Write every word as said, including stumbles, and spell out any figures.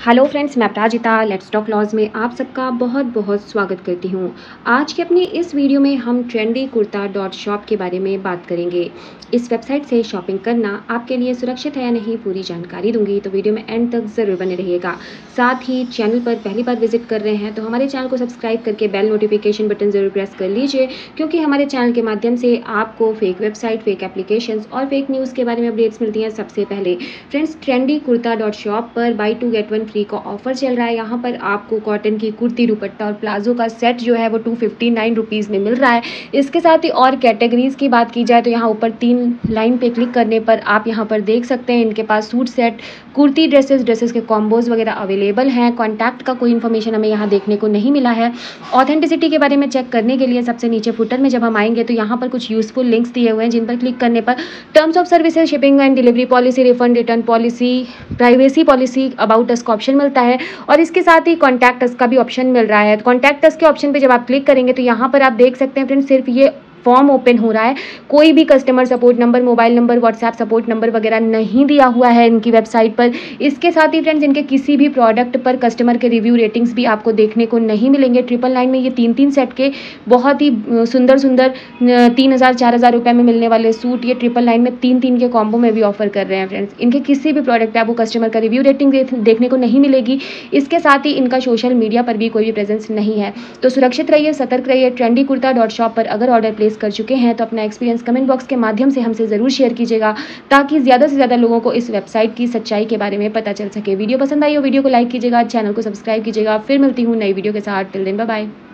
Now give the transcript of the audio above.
Hello friends, मैं अपराजिता let's talk laws में आप सबका बहुत बहुत स्वागत करती हूँ। आज के अपनी इस वीडियो में हम ट्रेंडी कुर्ता डॉट शॉप के बारे में बात करेंगे। इस वेबसाइट से शॉपिंग करना आपके लिए सुरक्षित है या नहीं, पूरी जानकारी दूंगी, तो वीडियो में एंड तक ज़रूर बने रहिएगा। साथ ही चैनल पर पहली बार विजिट कर रहे हैं तो हमारे चैनल को सब्सक्राइब करके बेल नोटिफिकेशन बटन ज़रूर प्रेस कर लीजिए, क्योंकि हमारे चैनल के माध्यम से आपको फेक वेबसाइट, फेक एप्लीकेशंस और फेक न्यूज़ के बारे में अपडेट्स मिलती हैं सबसे पहले। Friends, trendy kurta dot shop पर buy two get one free का ऑफर चल रहा है। यहाँ पर आपको कॉटन की कुर्ती, दुपट्टा और प्लाजो का सेट जो है वो टू फिफ्टी नाइन रुपीज़ में मिल रहा है। इसके साथ ही और कैटेगरीज की बात की जाए तो यहाँ ऊपर तीन लाइन पे क्लिक करने पर आप यहाँ पर देख सकते हैं इनके पास suit set, kurti, dresses dresses के कॉम्बोज वगैरह अवेलेबल हैं। कॉन्टैक्ट का कोई इन्फॉर्मेशन हमें यहाँ देखने को नहीं मिला है। ऑथेंटिसिटी के बारे में चेक करने के लिए सबसे नीचे फुटर में जब हम आएंगे तो यहाँ पर कुछ यूजफुल लिंक्स दिए हुए हैं, जिन पर क्लिक करने पर terms of services, shipping and delivery policy, refund return policy, privacy policy, about us का ऑप्शन मिलता है और इसके साथ ही कॉन्टैक्ट अस का भी ऑप्शन मिल रहा है। कॉन्टैक्ट अस के ऑप्शन पे जब आप क्लिक करेंगे तो यहाँ पर आप देख सकते हैं फ्रेंड्स, सिर्फ ये फॉर्म ओपन हो रहा है। कोई भी customer support number, mobile number, WhatsApp support number वगैरह नहीं दिया हुआ है इनकी वेबसाइट पर। इसके साथ ही फ्रेंड्स, इनके किसी भी प्रोडक्ट पर कस्टमर के रिव्यू रेटिंग्स भी आपको देखने को नहीं मिलेंगे। ट्रिपल नाइन में ये तीन तीन सेट के बहुत ही सुंदर सुंदर तीन हज़ार चार हज़ार रुपये में मिलने वाले सूट ये ट्रिपल नाइन में तीन तीन के कॉम्बो में भी ऑफर कर रहे हैं। फ्रेंड्स, इनके किसी भी प्रोडक्ट पर आपको कस्टमर का रिव्यू रेटिंग देखने को नहीं मिलेगी। इसके साथ ही इनका सोशल मीडिया पर भी कोई भी प्रेजेंस नहीं है। तो सुरक्षित रहिए, सतर्क रहिए। ट्रेंडी कुर्ता डॉट शॉप पर अगर ऑर्डर प्लेस कर चुके हैं तो अपना एक्सपीरियंस कमेंट बॉक्स के माध्यम से हमसे ज़रूर शेयर कीजिएगा, ताकि ज़्यादा से ज़्यादा लोगों को इस वेबसाइट की सच्चाई के बारे में पता चल सके। वीडियो पसंद आई हो वीडियो को लाइक कीजिएगा, चैनल को सब्सक्राइब कीजिएगा। फिर मिलती हूँ नई वीडियो के साथ। Till then bye bye.